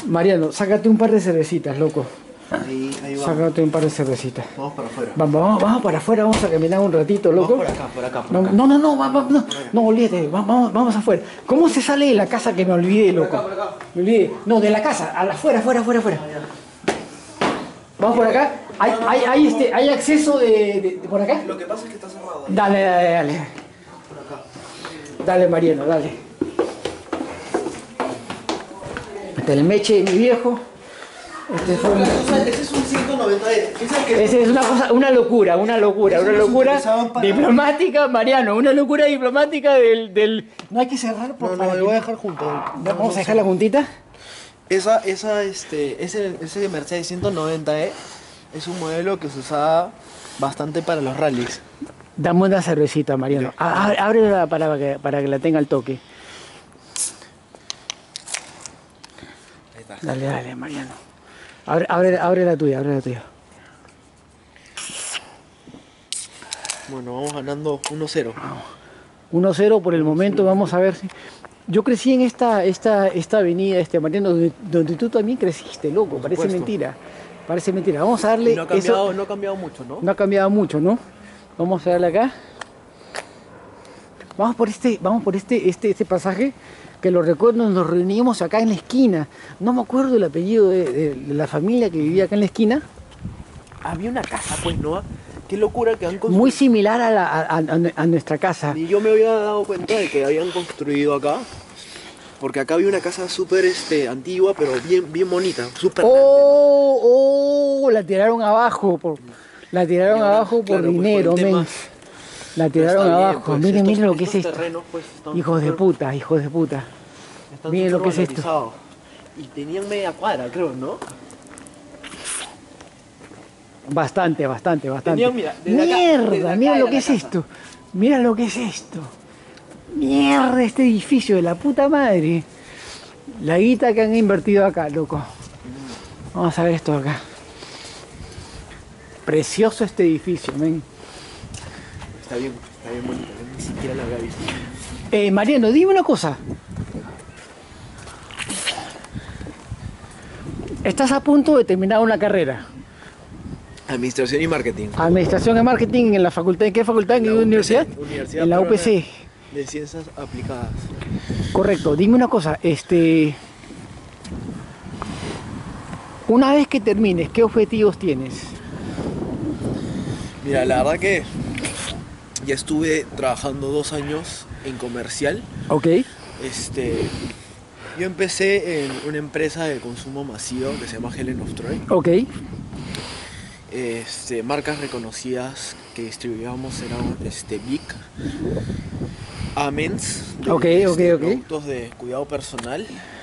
Mariano, sácate un par de cervecitas, loco. Ahí vamos. Sácate un par de cervecitas. Vamos para afuera. Vamos para afuera, vamos a caminar un ratito, loco. Vamos por acá. No, olvídate, vamos afuera. ¿Cómo se sale de la casa que me olvidé, loco? Por acá. Me olvidé. No, de la casa, afuera. Vamos por acá. ¿Hay acceso de por acá? Lo que pasa es que está cerrado. Dale. Por acá. Dale, Mariano, dale. Este es el meche de mi viejo. Este Ese es un 190E. Ese es una locura diplomática, Mariano, una locura diplomática del... No hay que cerrar por... No, le voy a dejar junto. Vamos a dejar la juntita. Ese Mercedes 190E es un modelo que se usaba bastante para los rallies. Dame una cervecita, Mariano. Ábrela para que la tenga al toque. Ahí está. Dale, Mariano. Abre la tuya. Bueno, vamos ganando 1-0. 1-0 por el momento, vamos a ver si... Yo crecí en esta avenida, Mariano, donde tú también creciste, loco. Parece mentira. Vamos a darle... No ha cambiado mucho, ¿no? No ha cambiado mucho, ¿no? Vamos a darle acá. Vamos por este pasaje, que lo recuerdo, nos reunimos acá en la esquina. No me acuerdo el apellido de la familia que vivía acá en la esquina. Había una casa, pues, ¿no? Qué locura que han construido. Muy similar a nuestra casa. Y yo me había dado cuenta de que habían construido acá. Porque acá había una casa súper antigua, pero bien bonita. Súper La tiraron abajo por dinero, men. La tiraron abajo. Bien, pues, Miren lo que es esto. Terrenos, pues, Hijos de puta. Están Miren lo que es esto. valorizados. Y tenían media cuadra, creo, ¿no? Bastante. Tenían, mira, Mierda, mira lo que es esto. Mira lo que es esto. Mierda, este edificio de la puta madre. La guita que han invertido acá, loco. Vamos a ver esto acá. Precioso este edificio, men. Está bien bonito. Ni siquiera lo había visto. Mariano, dime una cosa. Estás a punto de terminar una carrera. Administración y marketing. Administración y marketing en la facultad. ¿En qué facultad? ¿En qué universidad? En la UPC. De ciencias aplicadas. Correcto. Dime una cosa. Una vez que termines, ¿qué objetivos tienes? Mira, la verdad que ya estuve trabajando 2 años en comercial. Ok. Yo empecé en una empresa de consumo masivo que se llama Helen of Troy. Ok. Marcas reconocidas que distribuíamos eran Vic, Amens, productos de cuidado personal,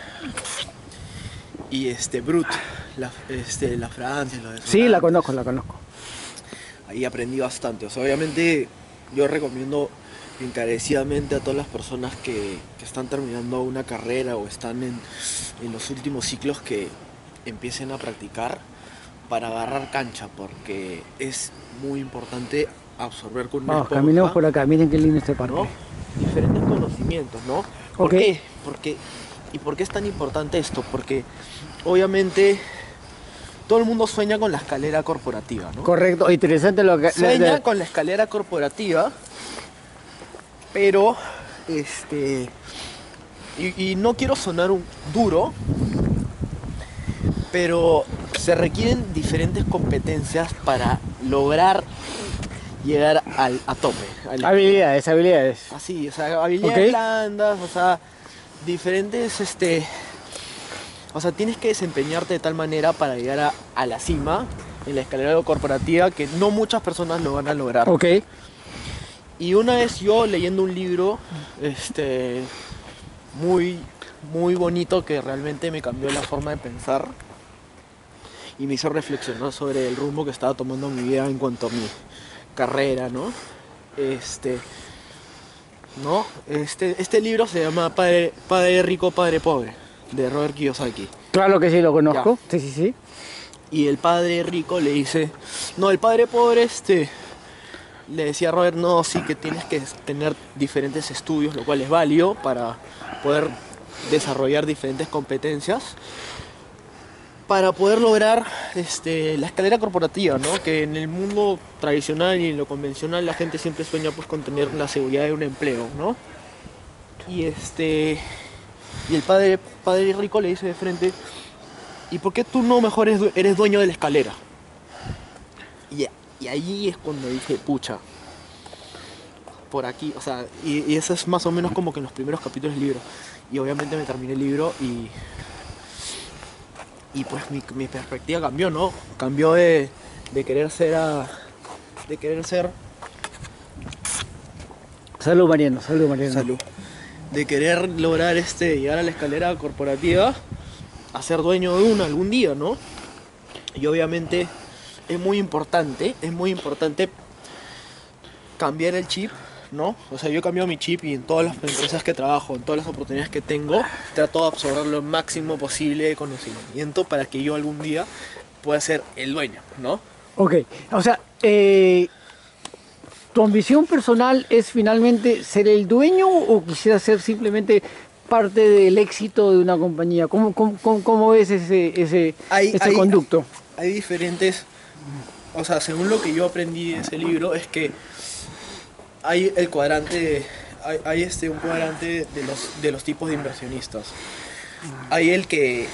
y Brut, la fragancia, los desodorantes. Sí, la conozco. Ahí aprendí bastante. O sea, obviamente yo recomiendo encarecidamente a todas las personas que están terminando una carrera o están en los últimos ciclos que empiecen a practicar para agarrar cancha, porque es muy importante absorber con una Vamos, esponja, caminemos por acá, miren qué lindo este parque. ¿no? Diferentes conocimientos, ¿no? ¿Por qué? ¿Y por qué es tan importante esto? Porque obviamente todo el mundo sueña con la escalera corporativa, ¿no? Correcto, interesante lo que... Sueña con la escalera corporativa, pero y no quiero sonar duro, pero se requieren diferentes competencias para lograr llegar a tope. Habilidades. Así, o sea, habilidades blandas, o sea, diferentes, o sea, tienes que desempeñarte de tal manera para llegar a la cima en la escalera corporativa que no muchas personas lo van a lograr. Ok. Y una vez yo leyendo un libro, muy bonito, que realmente me cambió la forma de pensar y me hizo reflexionar sobre el rumbo que estaba tomando mi vida en cuanto a mi carrera, ¿no? Este libro se llama Padre Rico, Padre Pobre, de Robert Kiyosaki. Claro que sí, lo conozco. Ya. Sí. Y el padre rico le dice, no, el padre pobre le decía a Robert, no, sí que tienes que tener diferentes estudios, lo cual es válido para poder desarrollar diferentes competencias, para poder lograr la escalera corporativa, ¿no? Que en el mundo tradicional y en lo convencional la gente siempre sueña pues con tener la seguridad de un empleo, ¿no? Y y el padre rico le dice de frente, ¿y por qué tú no mejor eres dueño de la escalera? Y ahí es cuando dije, pucha, por aquí, o sea, y eso es más o menos como que en los primeros capítulos del libro. Y obviamente me terminé el libro y pues mi perspectiva cambió, ¿no? Cambió de querer ser de querer ser... Salud, Mariano, salud, Mariano. Salud. De querer lograr llegar a la escalera corporativa a ser dueño de una algún día, ¿no? Y obviamente es muy importante cambiar el chip, ¿no? O sea, yo he cambiado mi chip y en todas las empresas que trabajo, en todas las oportunidades que tengo, trato de absorber lo máximo posible de conocimiento para que yo algún día pueda ser el dueño, ¿no? Ok, o sea, ¿tu ambición personal es finalmente ser el dueño o quisieras ser simplemente parte del éxito de una compañía? ¿Cómo ves ese conducto? Hay diferentes, o sea, según lo que yo aprendí de ese libro, es que hay el cuadrante, hay un cuadrante de los tipos de inversionistas. Hay el que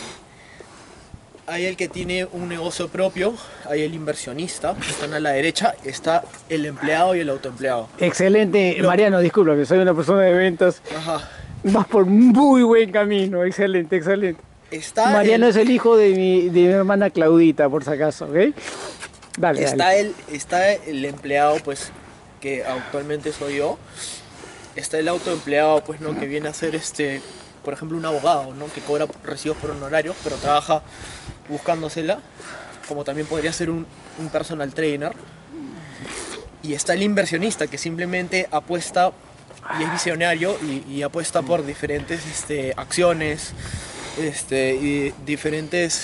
tiene un negocio propio, hay el inversionista, que están a la derecha, está el empleado y el autoempleado. Excelente, Mariano, disculpa, que soy una persona de ventas. Ajá. Vas por muy buen camino, excelente, excelente. Mariano es el hijo de mi hermana Claudita, por si acaso, ¿ok? Dale, está el empleado, pues, que actualmente soy yo. Está el autoempleado, pues, ¿no? Que viene a ser, por ejemplo, un abogado, ¿no? Que cobra recibos por honorarios, pero trabaja buscándosela. Como también podría ser un personal trainer. Y está el inversionista, que simplemente apuesta y es visionario y apuesta por diferentes acciones, y diferentes,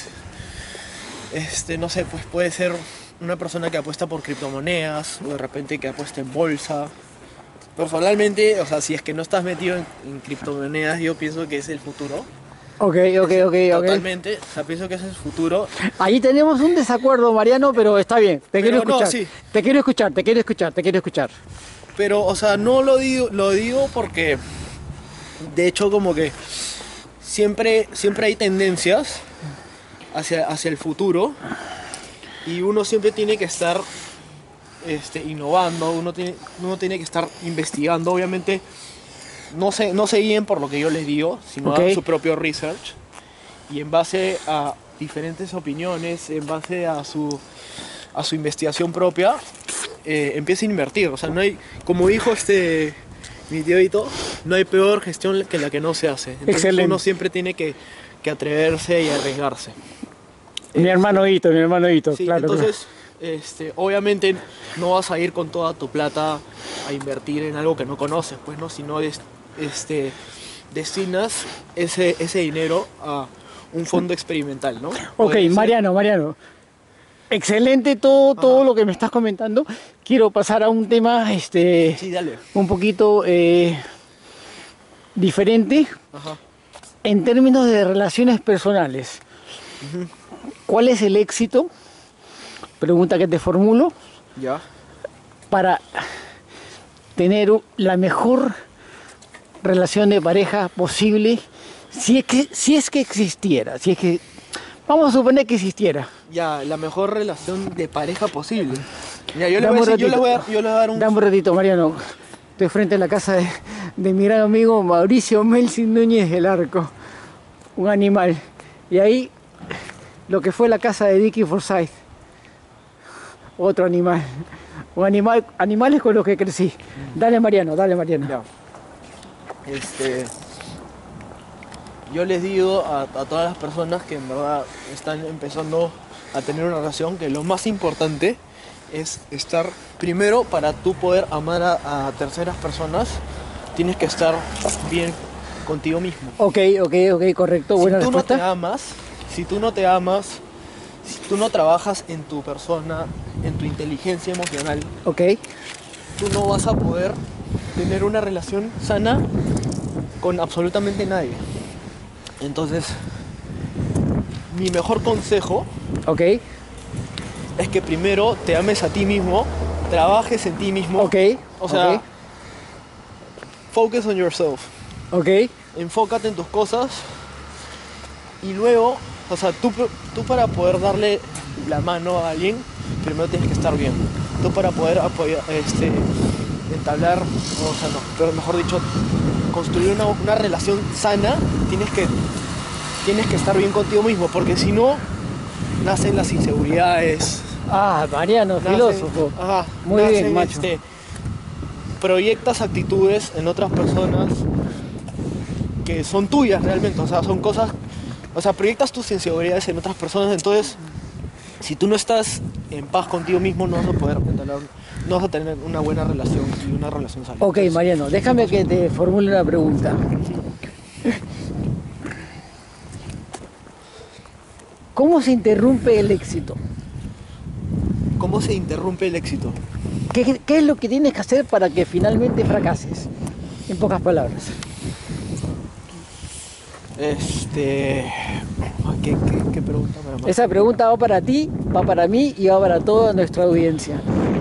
no sé, pues puede ser una persona que apuesta por criptomonedas o de repente que apuesta en bolsa. Personalmente, o sea, si es que no estás metido en criptomonedas, yo pienso que es el futuro. Ok. Totalmente, o sea, pienso que es el futuro. Ahí tenemos un desacuerdo, Mariano, pero está bien, quiero escuchar. No, sí. Te quiero escuchar. Pero, o sea, no lo digo porque, de hecho, como que siempre hay tendencias hacia el futuro y uno siempre tiene que estar innovando, uno tiene que estar investigando. Obviamente no se guíen por lo que yo les digo, sino hagan su propio research y en base a diferentes opiniones, en base a su investigación propia, empiecen a invertir. O sea, no hay, como dijo mi tío Hito, no hay peor gestión que la que no se hace. Entonces excelente. Uno siempre tiene que atreverse y arriesgarse. Mi hermano Hito, sí, claro. Entonces, obviamente no vas a ir con toda tu plata a invertir en algo que no conoces, pues no, sino destinas ese dinero a un fondo experimental, ¿no? Ok, Mariano. Excelente todo lo que me estás comentando. Quiero pasar a un tema sí, dale. Un poquito diferente. Ajá. En términos de relaciones personales. Uh-huh. ¿Cuál es el éxito? Pregunta que te formulo. Ya. Para tener la mejor relación de pareja posible, si es que existiera, vamos a suponer que existiera. Ya, la mejor relación de pareja posible. Ya, yo le voy a dar un... Dame un ratito, Mariano. Estoy frente a la casa de mi gran amigo Mauricio Melsin Núñez del Arco. Un animal. Y ahí, lo que fue la casa de Dicky Forsyth. Otro animal. Animales con los que crecí. Dale, Mariano. Ya. Yo les digo a todas las personas que en verdad están empezando a tener una relación que lo más importante es estar primero, para tú poder amar a terceras personas, tienes que estar bien contigo mismo. Ok, correcto, buena respuesta. Si tú no te amas, si tú no trabajas en tu persona, en tu inteligencia emocional, tú no vas a poder tener una relación sana con absolutamente nadie. Entonces, mi mejor consejo Ok, es que primero te ames a ti mismo, trabajes en ti mismo. ok, O sea, ok, focus on yourself. ok, Enfócate en tus cosas y luego, o sea, tú para poder darle la mano a alguien, primero tienes que estar bien. Tú para poder apoyar, entablar, o sea, no, pero mejor dicho, construir una relación sana, tienes que estar bien contigo mismo, porque si no, nacen las inseguridades. Ah, Mariano, filósofo. Ajá, Muy bien, macho. Proyectas actitudes en otras personas que son tuyas realmente, o sea, son cosas, o sea, proyectas tus inseguridades en otras personas, entonces, si tú no estás en paz contigo mismo, no vas a poder entablar, no vas a tener una buena relación y una relación sana. Ok, Entonces, Mariano, déjame que te formule una pregunta. ¿Cómo se interrumpe el éxito? ¿cómo se interrumpe el éxito? ¿Qué es lo que tienes que hacer para que finalmente fracases? En pocas palabras. ¿Qué pregunta me llama? Esa pregunta va para ti, va para mí y va para toda nuestra audiencia.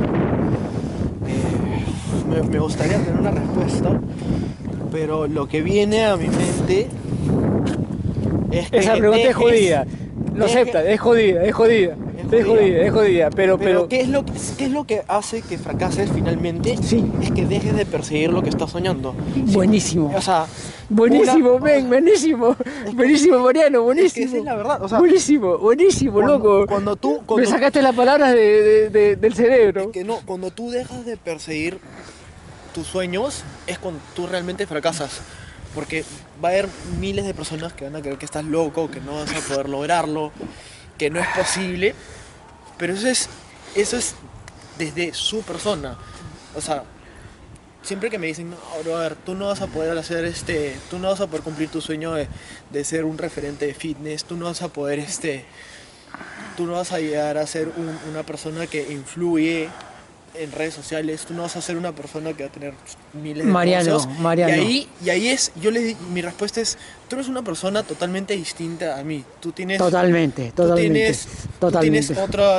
Me gustaría tener una respuesta, pero lo que viene a mi mente es que Esa pregunta es jodida. Lo acepta, es jodida, es jodida. Es jodida, es jodida, pero ¿qué es lo que hace que fracases finalmente? Sí. Es que dejes de perseguir lo que estás soñando. buenísimo. O sea, Buenísimo, ven, buenísimo. Buenísimo, Mariano, buenísimo. es que esa es la verdad, o sea, buenísimo, buenísimo, loco. cuando Me sacaste las palabras del cerebro. es que no, cuando tú dejas de perseguir tus sueños es cuando tú realmente fracasas. Porque va a haber miles de personas que van a creer que estás loco, que no vas a poder lograrlo, que no es posible. Pero eso es desde su persona. O sea, siempre que me dicen, no, brother, tú no vas a poder hacer tú no vas a poder cumplir tu sueño de ser un referente de fitness, tú no vas a poder tú no vas a llegar a ser una persona que influye en redes sociales, tú no vas a ser una persona que va a tener miles de negocios. Mariano. Y ahí es, mi respuesta es, tú eres una persona totalmente distinta a mí. Tú tienes Totalmente. Tú tienes otra,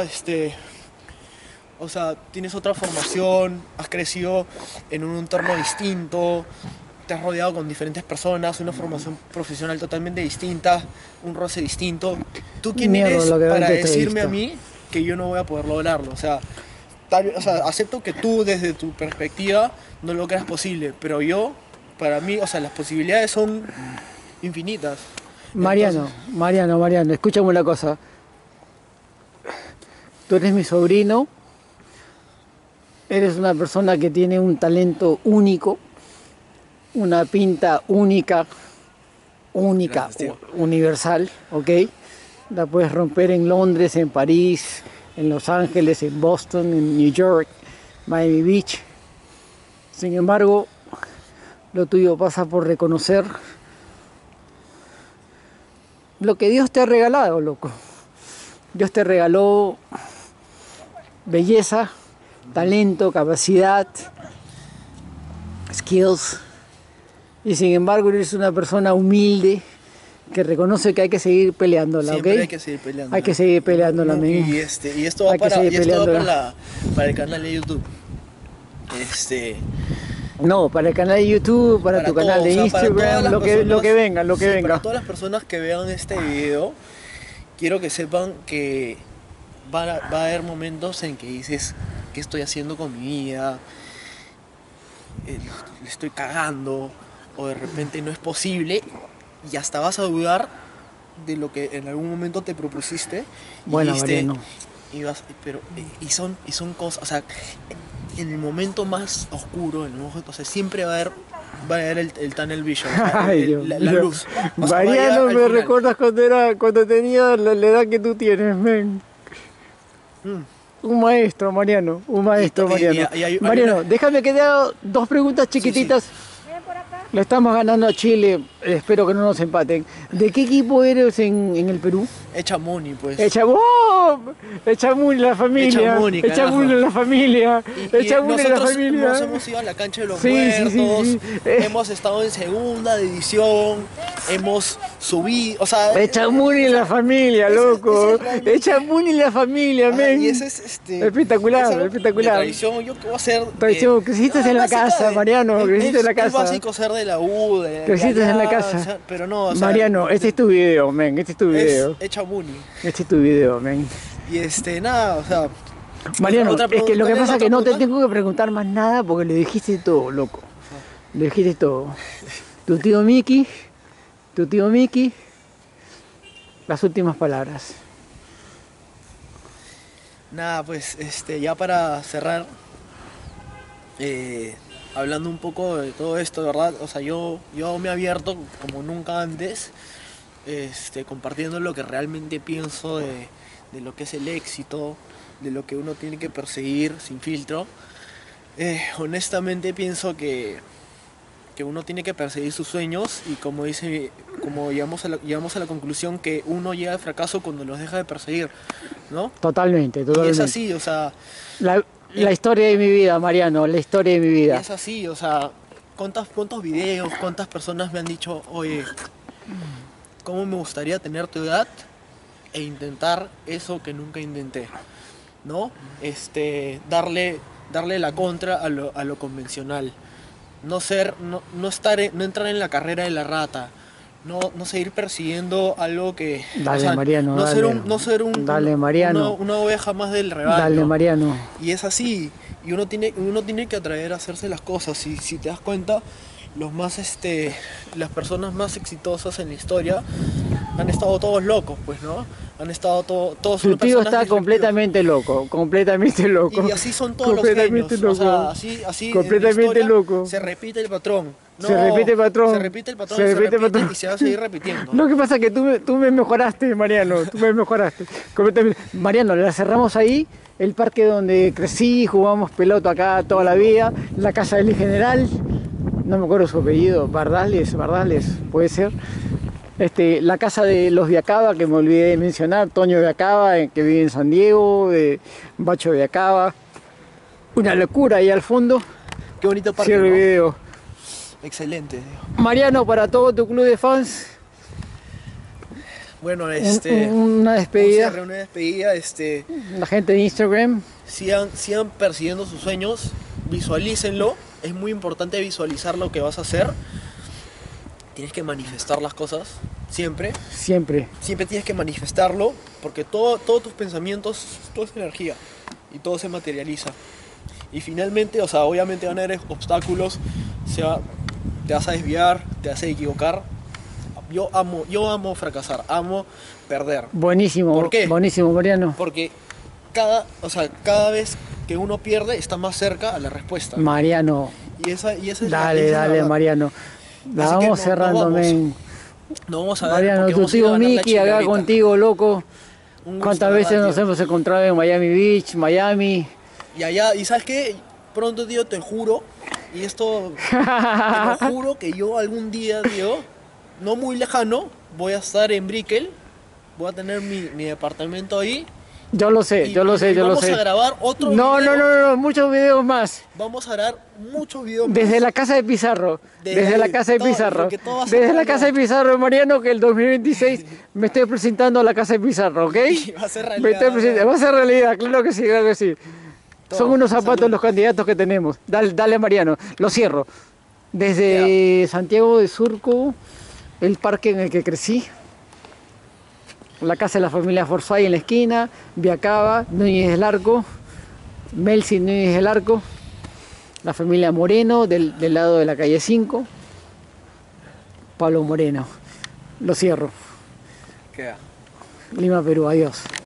o sea, tienes otra formación, has crecido en un entorno distinto, te has rodeado con diferentes personas, una formación profesional totalmente distinta, un roce distinto. ¿Tú quién eres para decirme a mí que yo no voy a poder lograrlo? O sea, acepto que tú desde tu perspectiva no lo creas posible, pero yo, para mí, o sea, las posibilidades son infinitas. Mariano, escúchame una cosa. Tú eres mi sobrino, eres una persona que tiene un talento único, una pinta única, Gracias, universal, ¿ok? La puedes romper en Londres, en París, en Los Ángeles, en Boston, en New York, Miami Beach. Sin embargo, lo tuyo pasa por reconocer lo que Dios te ha regalado, loco. Dios te regaló belleza, talento, capacidad, skills. Y sin embargo eres una persona humilde que reconoce que hay que seguir peleándola, ¿ok? Siempre hay que seguir peleándola. Hay que seguir peleándola, No, men. y esto va para el canal de YouTube. No, para el canal de YouTube, para tu canal de Instagram, lo que venga. Para todas las personas que vean este video, quiero que sepan que va a haber momentos en que dices, ¿qué estoy haciendo con mi vida? Le estoy cagando, o de repente no es posible, y hasta vas a dudar de lo que en algún momento te propusiste. Bueno, y Mariano. son cosas, o sea, en el momento más oscuro, o sea, siempre va a haber el tunnel vision, o sea, Ay, la luz. O sea, va a Mariano, llegar al me final. recuerdas cuando tenía la edad que tú tienes, men. Un maestro, Mariano, un maestro, Mariano. Mariano, déjame que te haga dos preguntas chiquititas. Sí. Le estamos ganando a Chile, espero que no nos empaten. ¿De qué equipo eres en el Perú? Echamoni, pues. Echamuni la familia. Echamuni la familia. Echamuni la Nosotros familia. nos hemos ido a la cancha de los Sí, muertos, sí. hemos estado en segunda división, hemos subido, o sea... Echa Muni en la familia, loco. Echa Muni en la familia, men. Y ese es espectacular, esa espectacular. tradición, yo qué voy a hacer. Tradición, creciste en la básica casa, Mariano, creciste en la casa. Es básico ser de la U, creciste en la allá, casa. o sea, pero no, o sea, Mariano, este es tu video, men. Este es tu video. Echa Muni. Este es tu video, men. Y nada, o sea. Mariano, es que lo que pasa es que no te tengo que preguntar más nada porque le dijiste todo, loco. Le dijiste todo. Tu tío Miki, las últimas palabras. Nada, pues ya para cerrar, hablando un poco de todo esto, ¿verdad? O sea, yo me he abierto como nunca antes, compartiendo lo que realmente pienso de lo que es el éxito, de lo que uno tiene que perseguir sin filtro. Honestamente pienso que uno tiene que perseguir sus sueños y como llegamos a la conclusión que uno llega al fracaso cuando los deja de perseguir, ¿no? Totalmente. Y es así, o sea... La historia de mi vida, Mariano, la historia de mi vida. Es así, o sea, ¿cuántos videos, cuántas personas me han dicho, oye, cómo me gustaría tener tu edad e intentar eso que nunca intenté, ¿no? Darle la contra a lo convencional. No entrar en la carrera de la rata, no seguir persiguiendo algo que... Dale, o sea, Mariano, no ser dale, Mariano. Una oveja más del rebaño. Dale, Mariano. Y es así, y uno tiene que atraer a hacerse las cosas. Y si te das cuenta, las personas más exitosas en la historia han estado todos locos, pues, ¿no? Han estado todos... Tu tío está completamente loco. Y así son todos los genios. Loco. O sea, así completamente loco. Se repite el patrón. Se repite el patrón. Se repite el patrón, se repite y se va a seguir repitiendo. Lo que pasa es que tú me mejoraste, Mariano. Tú me mejoraste. Completamente. Mariano, la cerramos ahí. El parque donde crecí, jugamos pelota acá toda la vida. La casa del general. No me acuerdo su apellido. Bardales, puede ser. La casa de los Viacaba, que me olvidé de mencionar, Toño Viacaba, que vive en San Diego, Bacho Viacaba. Una locura ahí al fondo. Qué bonito parque, cierro el video. Excelente. Mariano, para todo tu club de fans. Bueno, una despedida. Una despedida, La gente de Instagram. Sigan persiguiendo sus sueños, visualícenlo. Es muy importante visualizar lo que vas a hacer. Tienes que manifestar las cosas, siempre. Siempre tienes que manifestarlo, porque todos tus pensamientos, todo es energía, y todo se materializa. Y finalmente, o sea, obviamente van a haber obstáculos, te vas a desviar, te vas a equivocar. Yo amo fracasar, amo perder. Buenísimo. ¿Por qué? Buenísimo, Mariano. Porque cada vez que uno pierde, está más cerca a la respuesta. Mariano. Y esa es dale, Mariano. La vamos cerrando, men. No vamos a ver. Mariano, tu tío Miki acá contigo, loco. ¿Cuántas veces nos hemos encontrado en Miami Beach, Miami? Y allá, y ¿sabes qué? Pronto, tío, te juro, y esto, te lo juro que yo algún día, tío, no muy lejano, voy a estar en Brickell, voy a tener mi departamento ahí. Yo lo sé. Vamos a grabar otro video. No, muchos videos más. Vamos a grabar muchos videos más. Desde la casa de Pizarro. Desde la casa de Pizarro, Mariano, que el 2026 me estoy presentando a la casa de Pizarro, ¿ok? Va a ser realidad. Va a ser realidad, claro que sí. Son unos zapatos los candidatos que tenemos. Dale, Mariano, lo cierro. Desde Santiago de Surco, el parque en el que crecí. La casa de la familia Forsyth en la esquina, Viacaba, Núñez del Arco, Melcy Núñez del Arco, la familia Moreno del lado de la calle 5, Pablo Moreno. Lo cierro. Queda. Lima, Perú, adiós.